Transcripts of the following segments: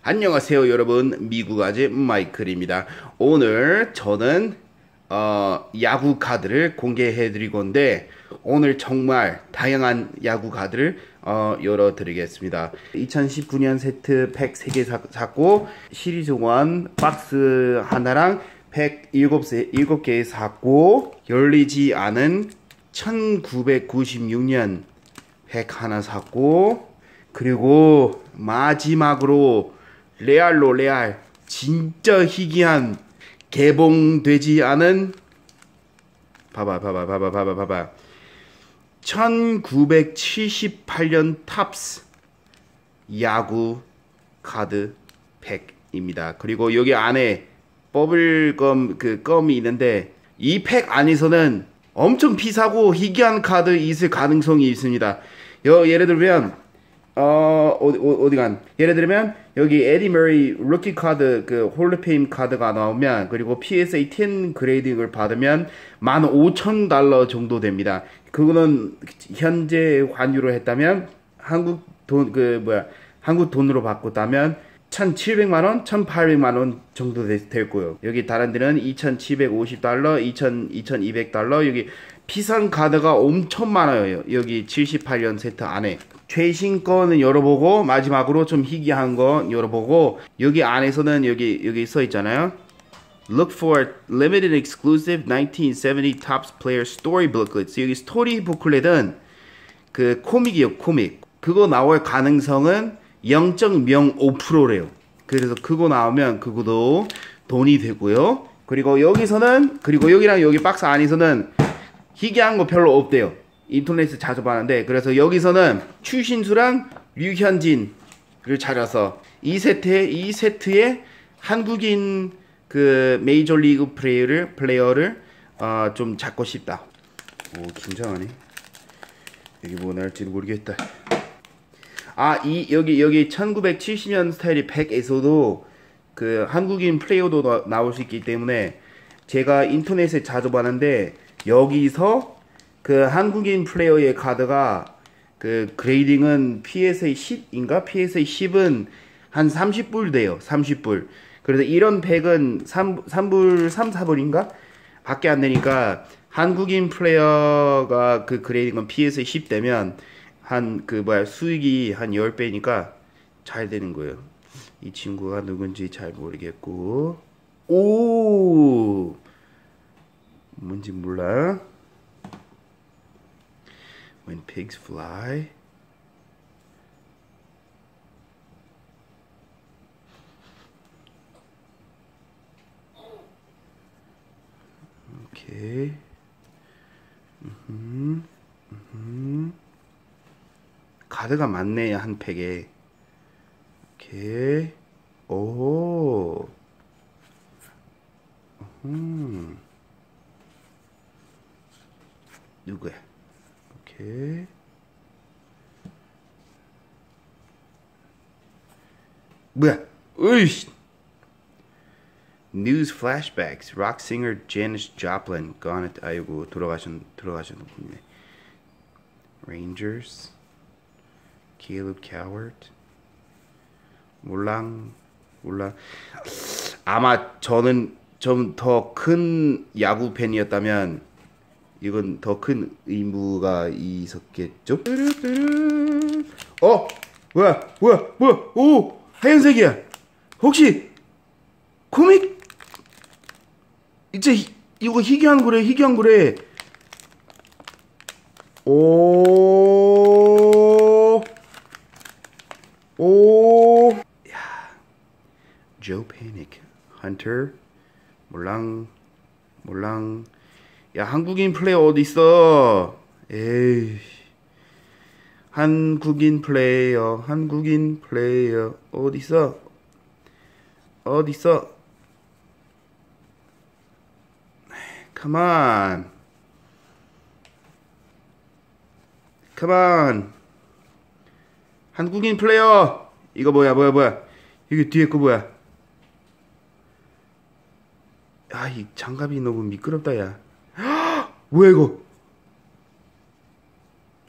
안녕하세요 여러분, 미국 아재 마이클입니다. 오늘 저는 야구 카드를 공개해 드릴 건데, 오늘 정말 다양한 야구 카드를 열어 드리겠습니다. 2019년 세트 팩 3개 샀고, 시리즈 1 박스 하나랑 팩 7개 샀고, 열리지 않은 1996년 팩 하나 샀고, 그리고 마지막으로 레알 진짜 희귀한 개봉되지 않은, 봐봐 1978년 탑스 야구 카드 팩입니다. 그리고 여기 안에 버블검 껌이 있는데, 이 팩 안에서는 엄청 비싸고 희귀한 카드 있을 가능성이 있습니다. 예를 들면 예를 들면 여기 에디 머리 루키 카드 홀드페임 카드가 나오면, 그리고 PSA 10 그레이딩을 받으면 $15,000 정도 됩니다. 그거는 현재 환율로 했다면, 한국 돈으로 바꿨다면 1,700만원, 1,800만원 정도 될 거예요. 여기 다른 데는 $2,750, $2,200. 여기 비싼 카드가 엄청 많아요. 여기 78년 세트 안에. 최신 거는 열어보고, 마지막으로 좀 희귀한 거 열어보고, 여기 안에서는 여기 써 있잖아요. Look for limited exclusive 1970 Topps Player Story Booklets. 여기 스토리 부클렛은 코믹이요, 코믹. 그거 나올 가능성은 0.05%래요. 그래서 그거 나오면 그거도 돈이 되고요. 그리고 여기랑 여기 박스 안에서는 희귀한 거 별로 없대요. 인터넷에 자주 봤는데, 그래서 여기서는 추신수랑 류현진을 찾아서 이 세트에 한국인 메이저리그 플레이어를 좀 찾고 싶다. 오, 긴장하네. 여기 뭐 나올지 모르겠다. 여기 1970년 스타일의 팩에서도 한국인 플레이어도 나올 수 있기 때문에, 제가 인터넷에 자주 봤는데, 여기서 한국인 플레이어의 카드가 그레이딩은 PSA 10인가? PSA 10은 한 30불 돼요. 30불. 그래서 이런 팩은 3불, 3, 4불인가? 밖에 안 되니까, 한국인 플레이어가 그레이딩은 PSA 10 되면 수익이 한 10배니까 잘 되는 거예요. 이 친구가 누군지 잘 모르겠고, 뭔지 몰라. When pigs fly. 오케이. 카드가 많네, 한 팩에. 오케이. 오. 누구야? 오케이. 뭐야? 으이씨. News flashbacks. Rock singer Janis Joplin gone. 아이고, 돌아가셨네. Rangers. Caleb Cowart. 몰라. 아마 저는 좀 더 큰 야구 팬이었다면 이건 더 큰 의무가 있었겠죠? 뭐야? 오, 하얀색이야. 혹시 코믹? 이제 이거 희귀한 거래. 야, Joe Panic, Hunter, 몰랑. 야, 한국인 플레이어 어디 있어? 에이, 한국인 플레이어 어디 있어? Come on. 한국인 플레이어. 이거 뭐야? 이게 뒤에 거 뭐야? 이 장갑이 너무 미끄럽다, 야. 뭐야 이거?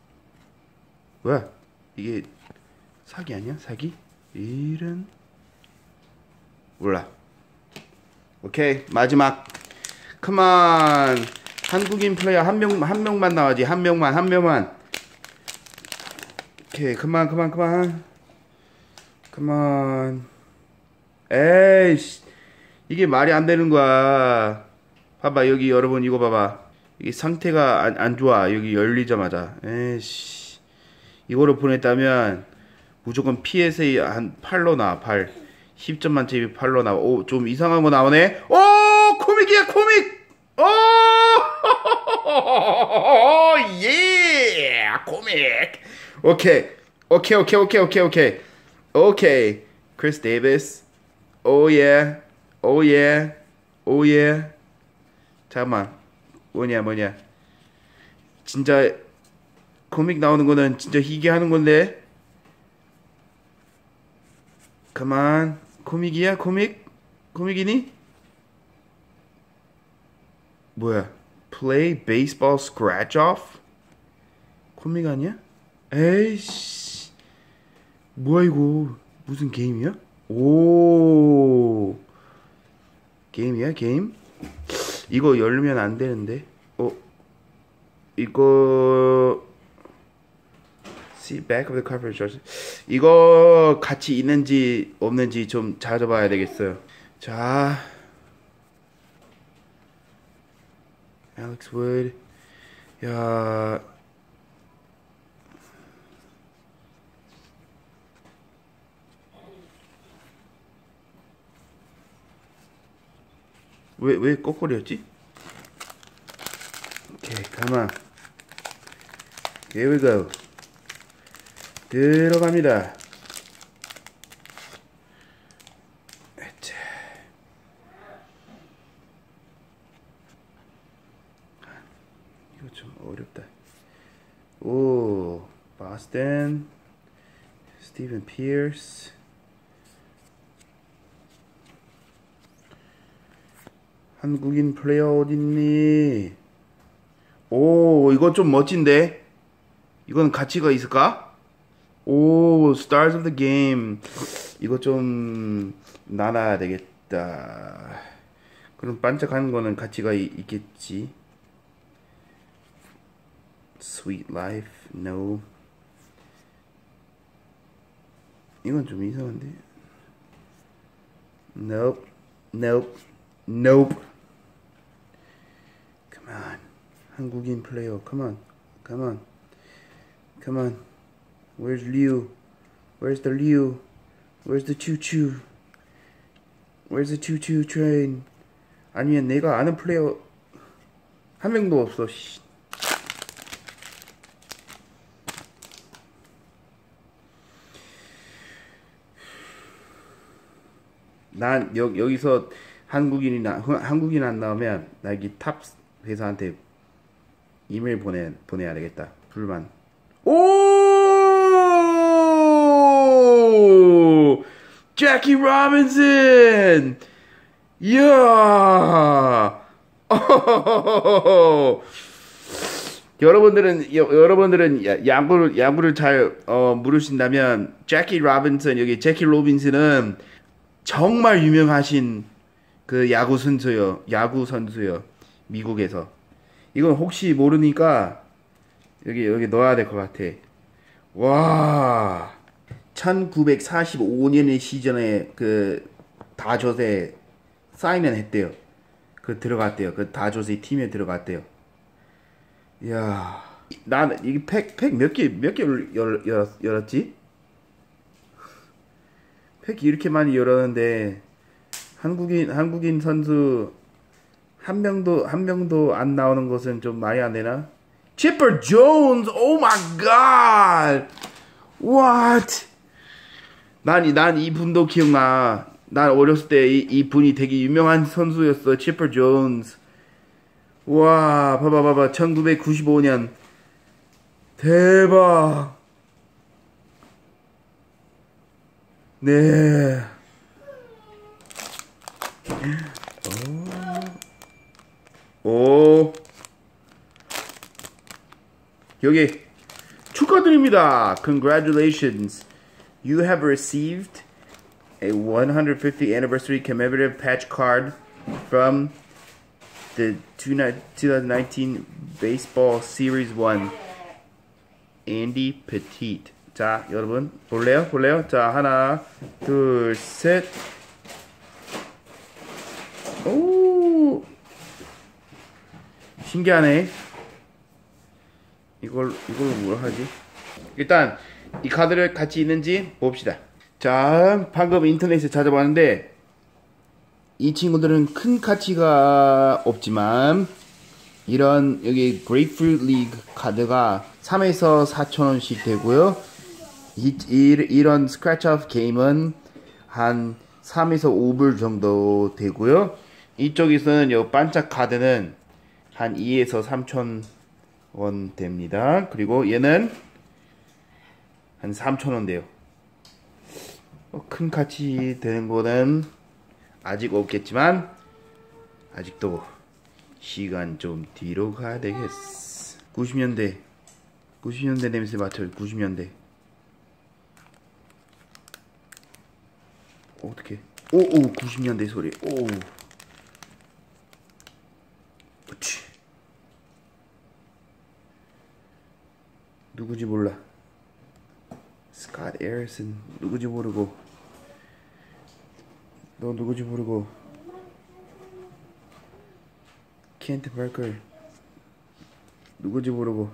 뭐야? 이게 사기 아니야? 사기? 이런 몰라. 오케이, 마지막. 컴온. 한국인 플레이어 한 명만 나와야지. 한 명만. 오케이, 컴온. 에이씨. 이게 말이 안 되는 거야. 봐봐, 여기 여러분 이거 봐봐. 이게 상태가 안 좋아. 여기 열리자마자. 에이씨. 이거를 보냈다면 무조건 PSA 한 8로 나와. 8. 10점 만점이 8로 나와. 오, 좀 이상한 거 나오네. 오, 코믹이야, 코믹. 오, 예, 코믹. 오케이. 크리스 데이비스. 오 예. 잠깐만. 뭐냐. 진짜 코믹 나오는 거는 진짜 희귀하는 건데. 그만. 코믹이야? 코믹이니? 뭐야? Play baseball scratch off? 코믹 아니야? 에이씨. 뭐야 이거? 무슨 게임이야? 오. 게임이야? 게임? 이거 열면 안 되는데. 이거 See back of the cover. 이거 같이 있는지 없는지 좀 찾아봐야 되겠어요. 자, Alex Wood. 야, 왜 꼬꼬리였지? 오케이, 가만. Here we go. 들어갑니다. 이거 좀 어렵다. 오, Boston, Steven Pierce. 한국인 플레이어 어딨니? 오, 이거 좀 멋진데? 이건 가치가 있을까? 오, Stars of the Game. 이거 좀 나눠야 되겠다. 그럼 반짝하는 거는 가치가 있겠지. Sweet Life, no. 이건 좀 이상한데. Nope. Come on. 한국인 플레이어, come on. Where's Liu? Where's the Liu? Where's the choo-choo? Where's the choo-choo train? 아니면 내가 아는 플레이어 한 명도 없어. 씨. 난 여기서 한국인 안 나오면 나 여기 탑 회사한테 이메일 보내야 되겠다. 불만. 오! Jackie Robinson! 이야! 여러분들은 야구를 잘 모르신다면 제키 로빈슨, 여기 제키 로빈슨은 정말 유명하신 그 야구 선수요. 미국에서. 이건 혹시 모르니까 여기 넣어야 될 것 같아. 와, 1945년의 시즌에 그 다저스에 사인을 했대요. 들어갔대요. 그 다저스 팀에 들어갔대요. 이야, 나는 이게 팩 몇 개 열었지? 팩 이렇게 많이 열었는데 한국인 선수 한 명도 안 나오는 것은 좀 말이 안 되나? Chipper Jones, oh my god, what? 난 이 분도 기억나. 난 어렸을 때 이 분이 되게 유명한 선수였어. Chipper Jones. 와, 봐봐. 1995년. 대박. 네. 오. 여기 축하드립니다. Congratulations. You have received a 150th anniversary commemorative patch card from the 2019 Baseball Series 1 Andy Pettitte. 자, 여러분 볼래요? 자, 하나, 둘, 셋. 오, 신기하네. 이걸 뭘 하지? 일단 이 카드를 같이 있는지 봅시다. 자, 방금 인터넷에 찾아봤는데 이 친구들은 큰 가치가 없지만 이런 여기 그레이프루트 리그 카드가 3에서 4,000원씩 되고요. 이런 스크래치 오프 게임은 한 3에서 5불 정도 되고요. 이쪽에서는 요 반짝 카드는 한 2에서 3,000원 됩니다. 그리고 얘는 한 3,000원 돼요. 큰 가치 되는 거는 아직 없겠지만 아직도 시간 좀 뒤로 가야 되겠어. 90년대 냄새 맡아요. 90년대. 어떻게? 오 90년대 소리. 오. 그렇지. 누구지 몰라. 스캇 에리슨 누구지 모르고. 너 누구지 모르고. 켄트 파커 누구지 모르고.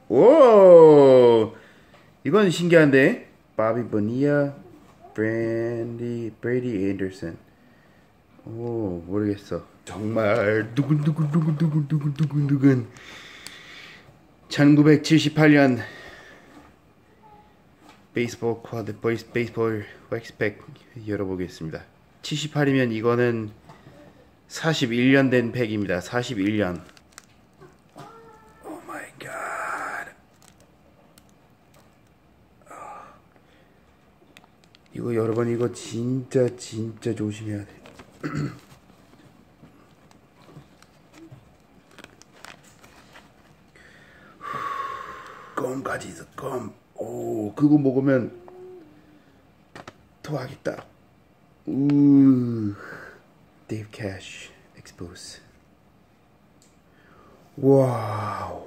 오, 이건 신기한데. 바비 보니아, 브레이디 앤더슨. 오, 모르겠어. 정말 누군 1978년 베이스볼 쿼드 베이스볼 웩스팩 열어보겠습니다. 78이면 이거는 41년 된 팩입니다. 41년. 오 마이 갓. 이거 여러분 이거 진짜 조심해야 돼. 껌까지 있어. 껌. 오, 그거 먹으면 토하겠다. Dave Cash expose. 와우.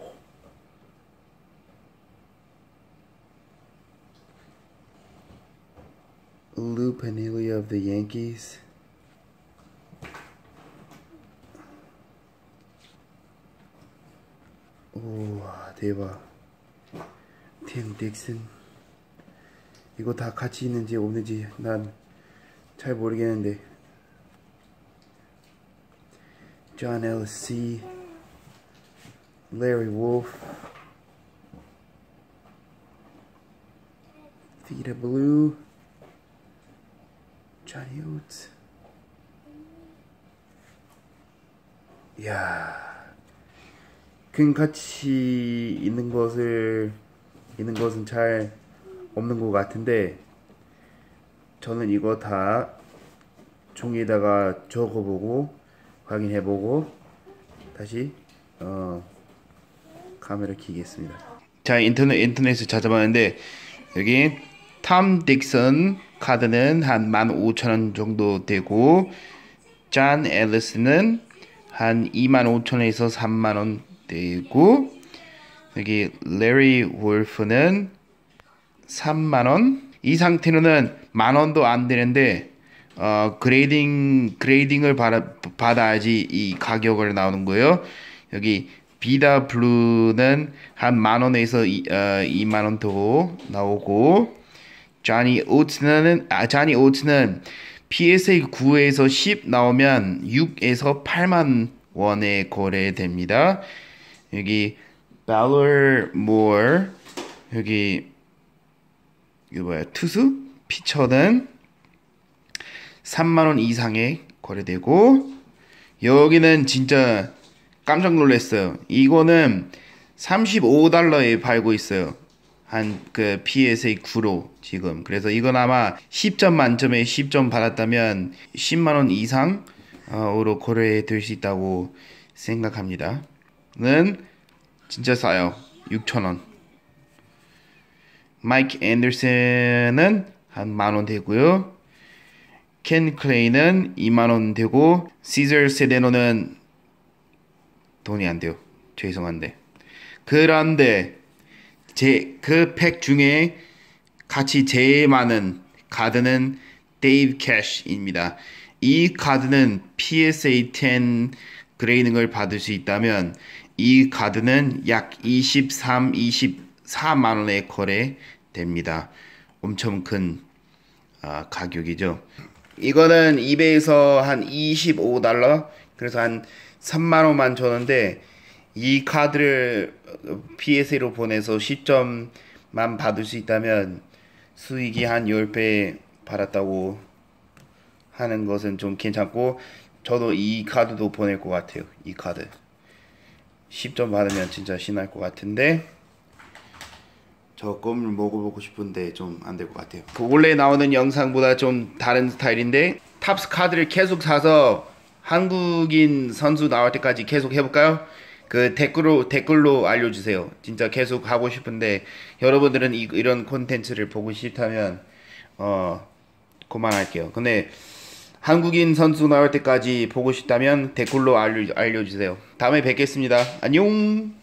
Lou Piniella of the Yankees. 우와, 대박. 팀 딕슨. 이거 다 같이 있는지 없는지 난 잘 모르겠는데. John L.C. Larry Wolf. Theta Blue. Johnny Oates. 이야, 큰 가치 있는 것은 잘 없는 것 같은데 저는 이거 다 종이에다가 적어보고 확인해보고 다시 카메라 켜겠습니다. 자, 인터넷에 찾아봤는데 여기 톰 딕슨 카드는 한 15,000원 정도 되고 존 앨리스는 한 25,000원에서 30,000원 되고 여기 레리 wolf는 30,000원. 이 상태로는 10,000원도 안 되는데 그레이딩을 받아야지 이 가격을 나오는 거예요. 여기 비다 블루는 한 10,000원에서 20,000원 더 나오고 자니 오츠는 PSA 9에서 10 나오면 6에서 8만 원에 거래됩니다. 여기 발러모어 여기 이거 뭐야 투수 피처는 3만 원 이상에 거래되고 여기는 진짜 깜짝 놀랐어요. 이거는 35달러에 팔고 있어요. 한 그 PSA 9로 지금. 그래서 이건 아마 10점 만점에 10점 받았다면 10만 원 이상으로 거래될 수 있다고 생각합니다. 는 진짜 싸요. 6,000원. 마이크 앤더슨은 한 10,000원 되고요. 켄 클레이는 2만원 되고 시저 세데노는 돈이 안 돼요. 죄송한데. 그런데 그 팩 중에 같이 제일 많은 카드는 데이브 캐시입니다. 이 카드는 PSA 10 그레이딩을 받을 수 있다면 이 카드는 약 24만 원에 거래됩니다. 엄청 큰 가격이죠. 이거는 이베이에서 한 $25, 그래서 한 3만 원만 줬는데 이 카드를 PSA로 보내서 시점만 받을 수 있다면 수익이 한 10배 받았다고 하는 것은 좀 괜찮고, 저도 이 카드도 보낼 것 같아요. 이 카드 10점 받으면 진짜 신날 것 같은데 저 껌을 먹어보고 싶은데 좀 안 될 것 같아요. 그 원래 나오는 영상보다 좀 다른 스타일인데, 탑스 카드를 계속 사서 한국인 선수 나올 때까지 계속 해볼까요? 그 댓글로 알려주세요. 진짜 계속 하고 싶은데, 여러분들은 이런 콘텐츠를 보고 싶다면 그만할게요. 근데 한국인 선수 나올 때까지 보고 싶다면 댓글로 알려주세요. 다음에 뵙겠습니다. 안녕.